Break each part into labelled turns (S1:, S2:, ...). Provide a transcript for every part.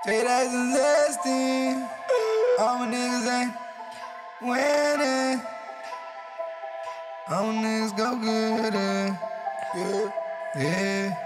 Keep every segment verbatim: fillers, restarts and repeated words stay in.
S1: twintig zestien, all my niggas ain't winning. All my niggas go get it, yeah, yeah.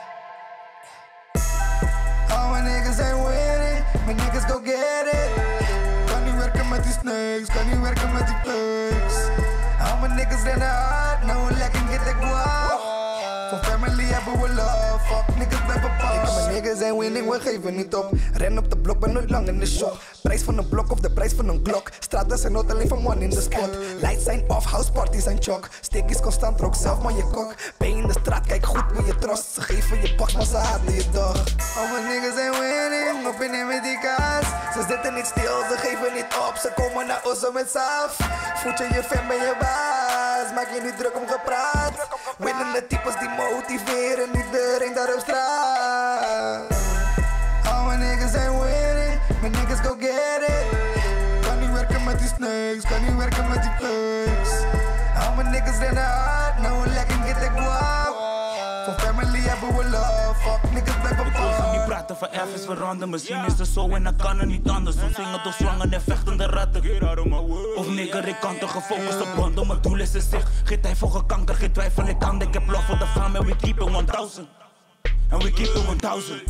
S1: All my niggas ain't winning, my niggas go get it. Kan niet werken met die snakes, kan niet werken met die plugs. All my niggas rennen hard, nou een lekker get the guap. Voor family hebben we love, fuck niggas blijven pas. Ik en mijn niggas ain't winning, we geven niet op. Ren op de blok, ben nooit lang in de shop. Prijs van een blok of de prijs van een glok. Straten zijn nooit alleen van one in de spot. Lights zijn off, house parties zijn chock. Stick is constant, rook zelf maar je kok. Ben in de straat, kijk goed wie je trost. Ze geven je box, maar ze haten je dog. All my niggas ain't winning, op in met die kaas. Ze zitten niet stil, ze geven niet op. Ze komen naar Osso met saf. Voed je je fan bij je baas. Maak je niet druk om gepraat. Winnende types die motiveren iedereen daar op straat. All my niggas ain't winning, my niggas go get it. Kan niet werken met die snakes, kan niet werken met die plugs. All my niggas rennen hard, nou een lekker get the guap. Voor family hebben we love, fuck niggas blijven pas.
S2: Ik wil niet praten van F is veranderen. Misschien is het zo en dan kan het niet anders. Soms zingen door slangen en vechtende ratten. Of nigger, ik kan te gefocust op banden. Mijn doel is in zicht. Geen tijd voor gekanker, geen twijfel, ik kan. Ik heb love voor de fam en we keep it one thousand. En we keep it one thousand.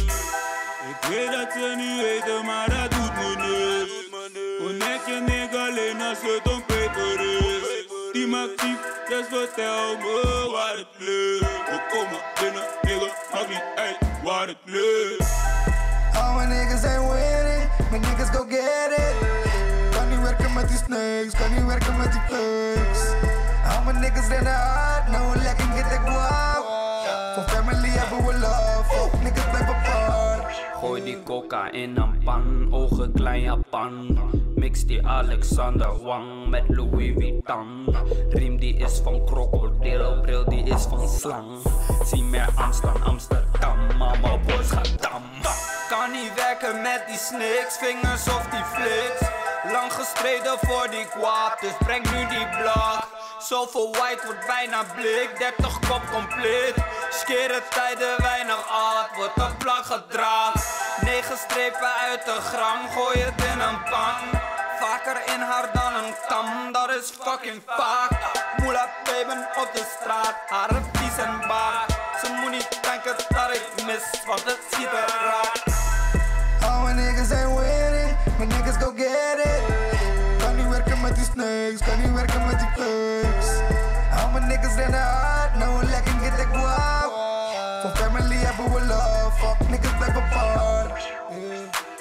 S3: Ik weet dat ze niet weten, maar dat doet me niks. Connect je nigga alleen als het om paper is. Die maakt diep, dus vertel me waar het ligt. We komen binnen, nigga, maakt niet uit waar het ligt.
S1: All my niggas ain't winning, my niggas go get it. Kan niet werken met die snakes, kan niet werken met die plugs. All my niggas rennen hard, nou een lekker get the guap. Voor family hebben we love, fuck niggas blijven apart.
S4: Gooi die coca in een pan, ogen klein Japan. Mix die Alexander Wang met Louis Vuitton. Riem die is van krokodil, bril die is van slang. Zie meer angst dan Amsterdam, mama boys gaat dam. Kan niet werken met die snakes, vingers of die flicks. Lang gestreden voor die kwap, dus breng nu die blok. Zoveel white wordt bijna blik, dertig kop compleet. Skere tijden weinig oud, wordt een vlag gedragen. Negen strepen uit de gram, gooi het in een pan. Vaker in haar dan een kam, dat is fucking vaak. Moela baben op de straat, haar vies en baard. Ze moet niet denken dat ik mis, want het ziet er raar.
S1: All my niggas ain't winning, my niggas go get it. Kan niet werken met die snakes, kan niet werken met die plugs. All my niggas rennen hard, nou een lekker get the guap. Voor family hebben we love, fuck niggas blijven apart, yeah.